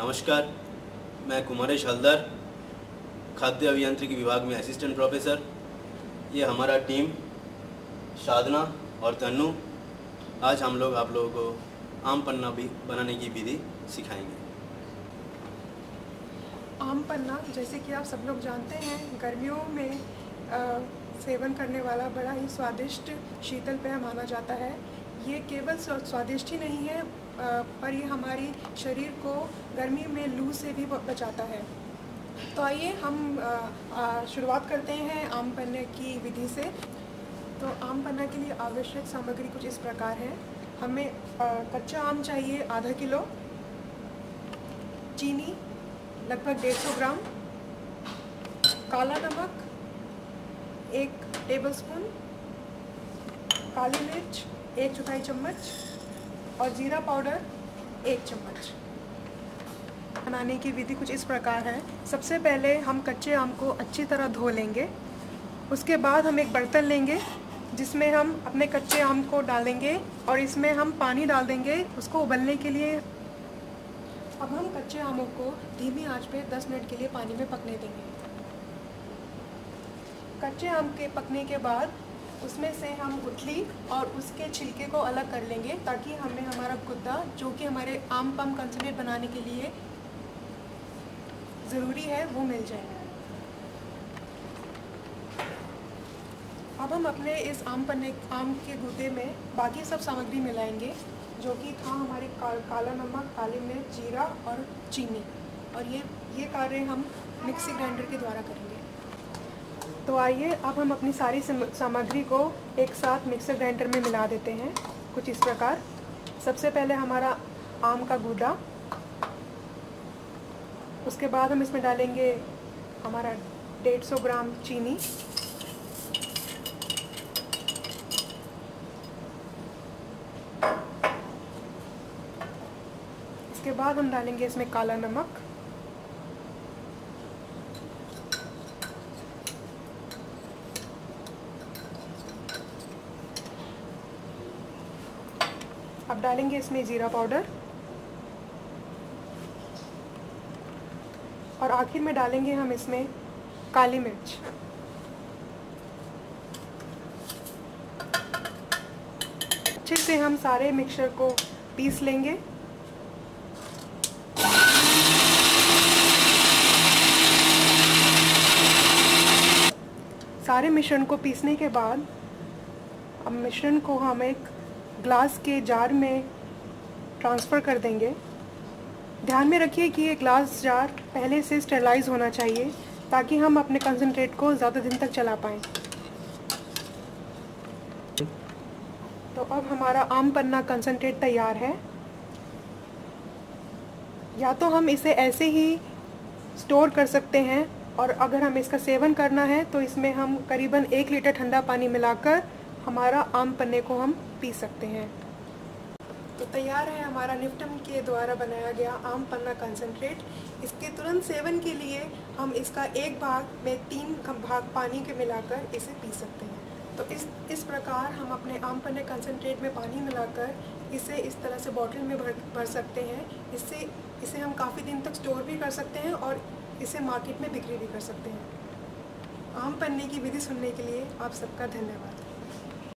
नमस्कार, मैं कुमारेश हलदर, खाद्य अभियांत्रिकी विभाग में असिस्टेंट प्रोफेसर। ये हमारा टीम साधना और तन्नू। आज हम लोग आप लोगों को आम पन्ना भी बनाने की विधि सिखाएंगे। आम पन्ना, जैसे कि आप सब लोग जानते हैं, गर्मियों में सेवन करने वाला बड़ा ही स्वादिष्ट शीतल पेय माना जाता है। ये केवल स्वादिष्ट ही नहीं है, पर ये हमारी शरीर को गर्मी में लू से भी बचाता है। तो आइए हम शुरुआत करते हैं आम पन्ने की विधि से। तो आम पन्ना के लिए आवश्यक सामग्री कुछ इस प्रकार है। हमें कच्चा आम चाहिए आधा किलो, चीनी लगभग 150 ग्राम, काला नमक 1 टेबलस्पून, काली मिर्च 1/4 चम्मच और जीरा पाउडर 1 चम्मच। बनाने की विधि कुछ इस प्रकार है। सबसे पहले हम कच्चे आम को अच्छी तरह धो लेंगे। उसके बाद हम एक बर्तन लेंगे जिसमें हम अपने कच्चे आम को डालेंगे और इसमें हम पानी डाल देंगे उसको उबलने के लिए। अब हम कच्चे आमों को धीमी आंच पे 10 मिनट के लिए पानी में पकने देंगे। कच्चे आम के पकने के बाद उसमें से हम गुठली और उसके छिलके को अलग कर लेंगे ताकि हमें हमारा गुद्दा, जो कि हमारे आम पम कंसंट्रेट बनाने के लिए ज़रूरी है, वो मिल जाए। अब हम अपने इस आम के गुद्दे में बाकी सब सामग्री मिलाएंगे, जो कि था हमारे काला नमक, काली मिर्च, जीरा और चीनी। और ये कार्य हम मिक्सी ग्राइंडर के द्वारा करेंगे। तो आइए अब हम अपनी सारी सामग्री को एक साथ मिक्सर ग्राइंडर में मिला देते हैं कुछ इस प्रकार। सबसे पहले हमारा आम का गूदा, उसके बाद हम इसमें डालेंगे हमारा 150 ग्राम चीनी, इसके बाद हम डालेंगे इसमें काला नमक, अब डालेंगे इसमें जीरा पाउडर और आखिर में डालेंगे हम इसमें काली मिर्च। अच्छे से हम सारे मिक्सचर को पीस लेंगे। सारे मिश्रण को पीसने के बाद अब मिश्रण को हम एक ग्लास के जार में ट्रांसफ़र कर देंगे। ध्यान में रखिए कि ये ग्लास जार पहले से स्टेरलाइज होना चाहिए ताकि हम अपने कंसंट्रेट को ज़्यादा दिन तक चला पाएँ। तो अब हमारा आम पन्ना कंसंट्रेट तैयार है। या तो हम इसे ऐसे ही स्टोर कर सकते हैं, और अगर हम इसका सेवन करना है तो इसमें हम करीबन 1 लीटर ठंडा पानी मिलाकर हमारा आम पन्ने को हम पी सकते हैं। तो तैयार है हमारा निफ्टम के द्वारा बनाया गया आम पन्ना कंसंट्रेट। इसके तुरंत सेवन के लिए हम इसका 1 भाग में 3 भाग पानी के मिलाकर इसे पी सकते हैं। तो इस प्रकार हम अपने आम पन्ने कंसंट्रेट में पानी मिलाकर इसे इस तरह से बॉटल में भर सकते हैं। इसे हम काफ़ी दिन तक स्टोर भी कर सकते हैं और इसे मार्केट में बिक्री भी कर सकते हैं। आम पन्ने की विधि सुनने के लिए आप सबका धन्यवाद।